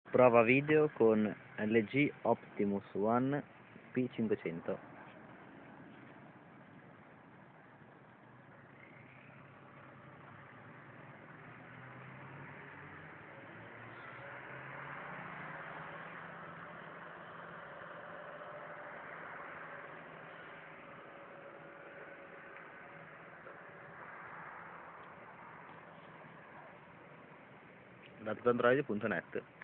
Prova video con LG Optimus One P500. Da tuttoandroid.net